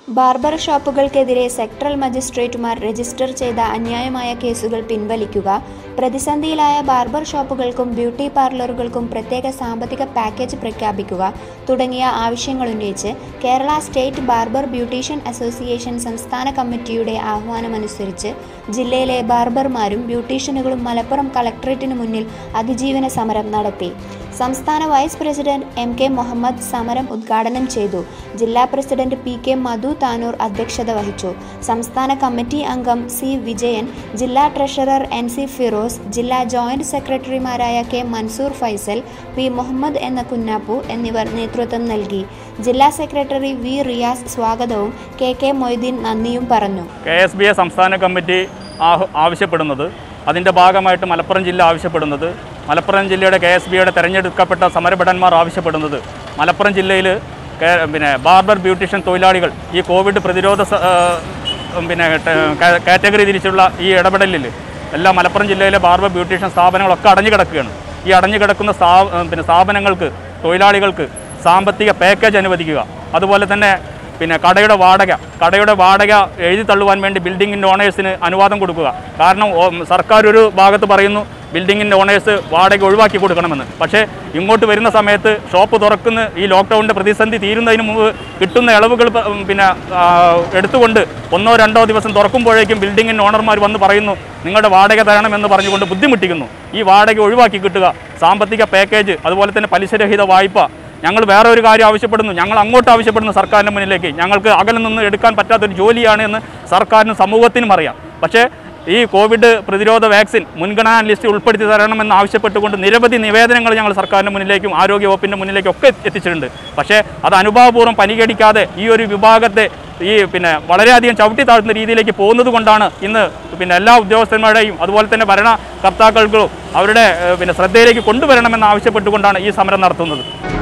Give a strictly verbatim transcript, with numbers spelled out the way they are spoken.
Barber ഷോപ്പുകൾക്കെതിരെ sectoral മജിസ്ട്രേറ്റുമാർ register ചെയ്ത അന്യായമായ കേസുകൾ പിൻവലിക്കുക, പ്രതിസന്ധിയിലായ ബാർബർ ഷോപ്പുകൾക്കും ബ്യൂട്ടി പാർലറുകൾക്കും പ്രത്യേക സാമ്പത്തിക പാക്കേജ് പ്രഖ്യാപിക്കുക തുടങ്ങിയ ആവശ്യങ്ങളുന്നയിച്ച് Kerala state barber beautician association സംസ്ഥാന കമ്മിറ്റിയുടെ ആഹ്വാനമനുസരിച്ച് ജില്ലയിലെ ബാർബർമാരും ബ്യൂട്ടീഷ്യനുകളും മലപ്പുറം കളക്ടറേറ്റിനു മുന്നിൽ അതിജീവന സമരം നടത്തി. സംസ്ഥാന vice president M K Muhammad സമരം ഉദ്ഘാടനം ചെയ്തു. ജില്ലാ president P K Madhu Tanur അധ്യക്ഷത വഹിച്ചു. സംസ്ഥാന കമ്മിറ്റി അംഗം സി വിജയൻ, ജില്ലാ ട്രഷറർ എൻ സി ഫിറോസ്, ജില്ലാ ജോയിന്റ് സെക്രട്ടറിമാരായ കെ മൻസൂർ ഫൈസൽ, പി മുഹമ്മദ് എന്ന കുഞ്ഞാപ്പു എന്നിവർ നേതൃത്വം നൽകി. ജില്ലാ സെക്രട്ടറി വി റിയാസ് സ്വാഗതവും കെ കെ മൊയ്തീൻ നന്ദിയും പറഞ്ഞു. കെ എസ് ബി എ സംസ്ഥാന കമ്മിറ്റി ആവശ്യപ്പെടുന്നത്, അതിൻ്റെ ഭാഗമായിട്ട് മലപ്പുറം ജില്ല ആവശ്യപ്പെടുന്നത്, മലപ്പുറം ജില്ലയുടെ കെ എസ് ബിയുടെ തെരഞ്ഞെടുക്കപ്പെട്ട സമരഭടന്മാർ ആവശ്യപ്പെടുന്നത് മലപ്പുറം ജില്ലയിൽ പിന്നെ ബാർബർ ബ്യൂട്ടീഷ്യൻ തൊഴിലാളികൾ ഈ കോവിഡ് പ്രതിരോധ പിന്നെ കാറ്റഗറി തിരിച്ചുള്ള ഈ ഇടപെടലിൽ എല്ലാ മലപ്പുറം ജില്ലയിലെ ബാർബർ ബ്യൂട്ടീഷ്യൻ സ്ഥാപനങ്ങളൊക്കെ അടഞ്ഞു കിടക്കുകയാണ്. ഈ അടഞ്ഞു കിടക്കുന്ന സ്ഥാ പിന്നെ സ്ഥാപനങ്ങൾക്ക് തൊഴിലാളികൾക്ക് സാമ്പത്തിക പാക്കേജ് അനുവദിക്കുക. അതുപോലെ തന്നെ പിന്നെ കടയുടെ വാടക കടയുടെ വാടക എഴുതി തള്ളുവാൻ വേണ്ടി ബിൽഡിങ്ങിൻ്റെ ഓണേഴ്സിന് അനുവാദം കൊടുക്കുക. കാരണം സർക്കാർ ഒരു ഭാഗത്ത് പറയുന്നു ബിൽഡിങ്ങിൻ്റെ ഓണേഴ്സ് വാടക ഒഴിവാക്കി കൊടുക്കണമെന്ന്. പക്ഷേ ഇങ്ങോട്ട് വരുന്ന സമയത്ത് ഷോപ്പ് തുറക്കുന്ന ഈ ലോക്ക്ഡൗണിൻ്റെ പ്രതിസന്ധി തീരുന്നതിന് മുമ്പ് കിട്ടുന്ന ഇളവുകൾ പിന്നെ എടുത്തുകൊണ്ട് ഒന്നോ രണ്ടോ ദിവസം തുറക്കുമ്പോഴേക്കും ബിൽഡിങ്ങിൻ്റെ ഓണർമാർ വന്ന് പറയുന്നു നിങ്ങളുടെ വാടക തരണമെന്ന് പറഞ്ഞുകൊണ്ട് ബുദ്ധിമുട്ടിക്കുന്നു. ഈ വാടക ഒഴിവാക്കി കിട്ടുക, സാമ്പത്തിക പാക്കേജ്, അതുപോലെ തന്നെ പലിശരഹിത വായ്പ. ഞങ്ങൾ വേറെ ഒരു കാര്യം ആവശ്യപ്പെടുന്നു, ഞങ്ങൾ അങ്ങോട്ട് ആവശ്യപ്പെടുന്നു സർക്കാരിൻ്റെ മുന്നിലേക്ക്. ഞങ്ങൾക്ക് അകലെ നിന്ന് എടുക്കാൻ പറ്റാത്തൊരു ജോലിയാണ് എന്ന് സർക്കാരിനും സമൂഹത്തിനും അറിയാം. പക്ഷേ ഈ കോവിഡ് പ്രതിരോധ വാക്സിൻ മുൻഗണനാ ലിസ്റ്റിൽ ഉൾപ്പെടുത്തി തരണമെന്ന് ആവശ്യപ്പെട്ടുകൊണ്ട് നിരവധി നിവേദനങ്ങൾ ഞങ്ങൾ സർക്കാരിൻ്റെ മുന്നിലേക്കും ആരോഗ്യ വകുപ്പിൻ്റെ മുന്നിലേക്കും ഒക്കെ എത്തിച്ചിട്ടുണ്ട്. പക്ഷേ അത് അനുഭാവപൂർവ്വം പരിഗണിക്കാതെ ഈ ഒരു വിഭാഗത്തെ ഈ പിന്നെ വളരെയധികം ചവിട്ടി താഴ്ത്തുന്ന രീതിയിലേക്ക് പോകുന്നത് കൊണ്ടാണ് ഇന്ന് പിന്നെ എല്ലാ ഉദ്യോഗസ്ഥന്മാരുടെയും അതുപോലെ തന്നെ ഭരണകർത്താക്കൾക്കും അവരുടെ പിന്നെ ശ്രദ്ധയിലേക്ക് കൊണ്ടുവരണമെന്ന് ആവശ്യപ്പെട്ടുകൊണ്ടാണ് ഈ സമരം നടത്തുന്നത്.